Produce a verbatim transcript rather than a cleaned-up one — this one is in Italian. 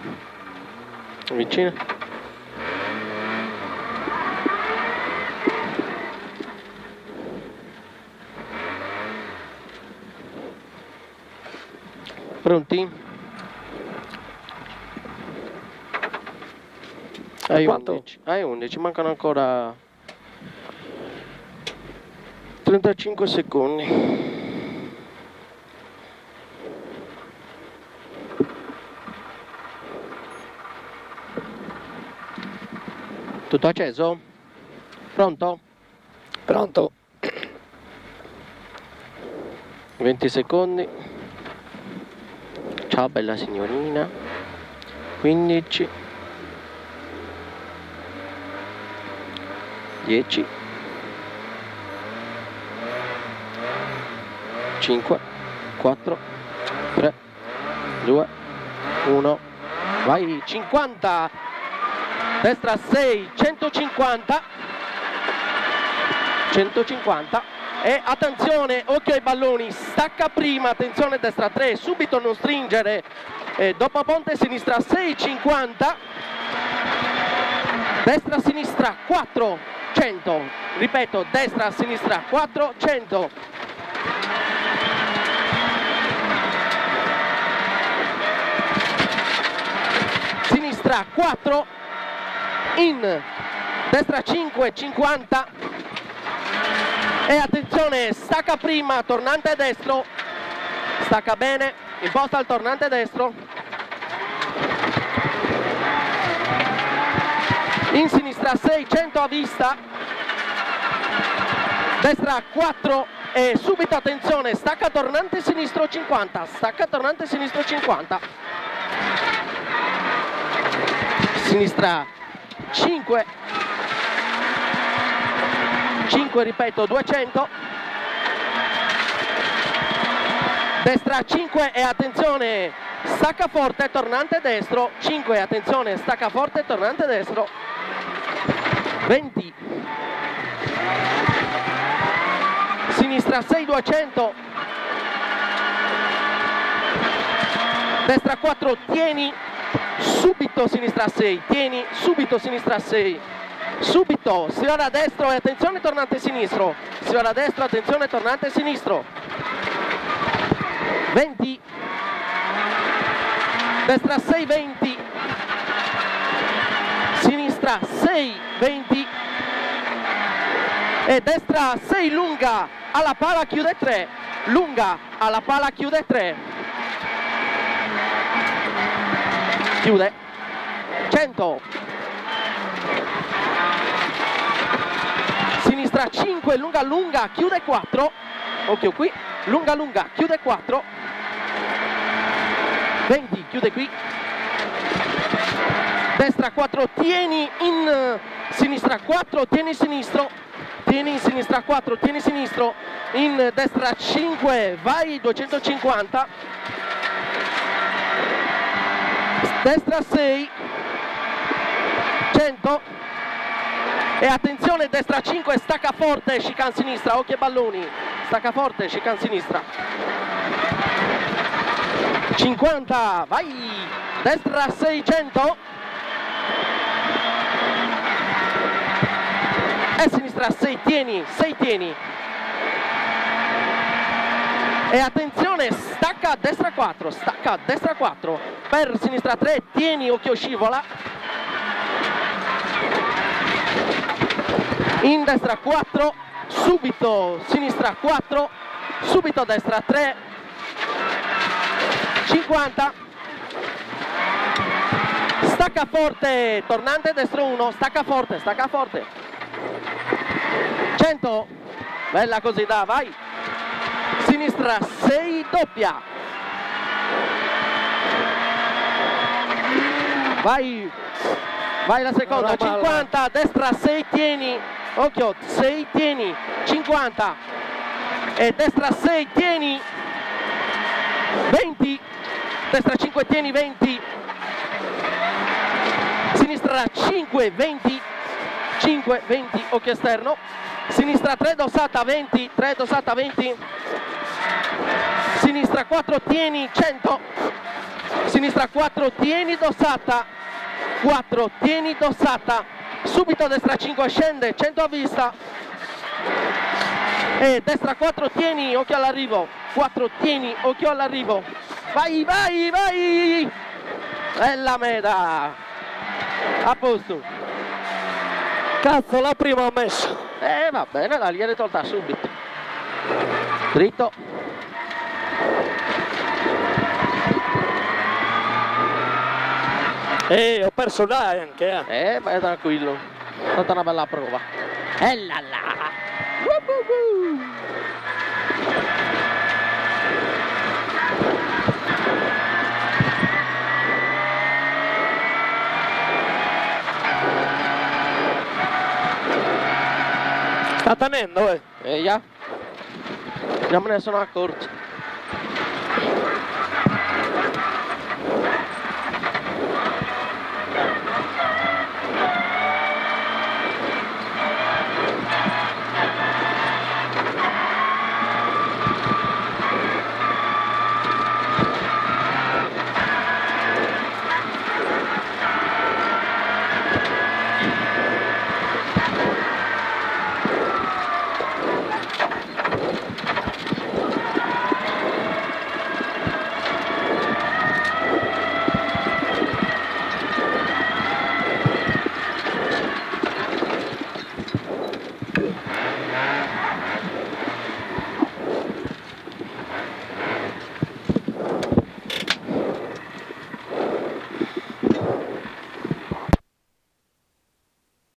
Vicino. Pronti? Hai undici. Hai undici, mancano ancora trentacinque secondi. Tutto acceso? Pronto? Pronto. venti secondi. Ciao bella signorina. quindici. dieci. cinque. quattro. tre. due. uno. Vai. cinquanta. Destra sei. centocinquanta. centocinquanta. E attenzione, occhio ai balloni, stacca prima, attenzione destra tre, subito non stringere, e dopo ponte sinistra sei cinquanta, destra sinistra quattro cento, ripeto, destra sinistra quattro cento. Sinistra quattro, in, destra cinque cinquanta. E attenzione, stacca prima, tornante destro, stacca bene, imposta il tornante destro, in sinistra seicento a vista, destra quattro e subito attenzione, stacca tornante sinistro cinquanta, stacca tornante sinistro cinquanta, sinistra cinque, cinque ripeto duecento, destra cinque e attenzione, stacca forte tornante destro, cinque attenzione, stacca forte tornante destro, venti, sinistra sei duecento, destra quattro, tieni subito sinistra sei, tieni subito sinistra sei, subito, si va da destra e attenzione tornante sinistro, si va da destra, attenzione tornante sinistro, venti, destra sei venti, sinistra sei venti e destra sei lunga, alla pala chiude tre, lunga, alla pala chiude tre, chiude, cento, sinistra cinque, lunga lunga, chiude quattro, occhio qui, lunga lunga, chiude quattro, venti, chiude qui, destra quattro, tieni in sinistra quattro, tieni sinistro, tieni in sinistra quattro, tieni sinistro, in destra cinque, vai duecentocinquanta, destra sei, cento, e attenzione destra cinque, stacca forte, chicane sinistra, occhio ai balloni, stacca forte, chicane sinistra, cinquanta, vai, destra seicento, e sinistra sei, tieni, sei tieni, e attenzione, stacca destra quattro, stacca destra quattro, per sinistra tre, tieni, occhio scivola, in destra quattro, subito sinistra quattro, subito destra tre, cinquanta, stacca forte, tornante destro uno, stacca forte, stacca forte, cento, bella così, da, vai, sinistra sei doppia, vai, vai la seconda, cinquanta, destra sei tieni, occhio, sei tieni, cinquanta, e destra sei tieni, venti, destra cinque tieni, venti, sinistra cinque, venti, cinque, venti, occhio esterno, sinistra tre dossata, venti, tre dossata, venti, sinistra quattro tieni, cento, sinistra quattro, tieni Dossata, quattro, tieni Dossata, subito destra cinque, scende, cento a vista, e destra quattro, tieni, occhio all'arrivo, quattro, tieni, occhio all'arrivo, vai, vai, vai, bella meta, a posto. Cazzo, la prima ho messo. Eh, va bene, la gliel'hai tolta subito, dritto. Eh, ho perso dai anche, eh. Eh, vai tranquillo, è stata una bella prova. E là là. Uh-huh. Sta tenendo, eh. E già, non me ne sono accorto.